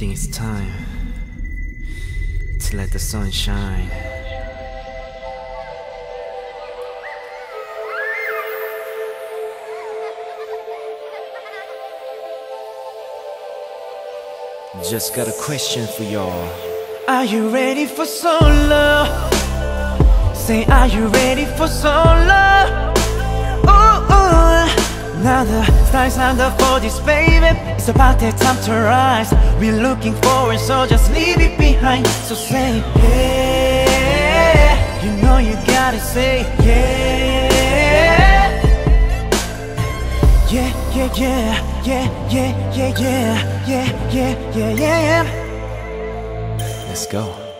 think it's time to let the sun shine. Just got a question for y'all. Are you ready for solo? Say, are you ready for solo? Ooh, ooh. Now the stars under for this, baby. It's about that time to rise. We're looking forward, so just leave it behind. So say, yeah. You know you gotta say, yeah. Yeah, yeah, yeah, yeah, yeah, yeah, yeah, yeah, yeah, yeah, yeah. Let's go.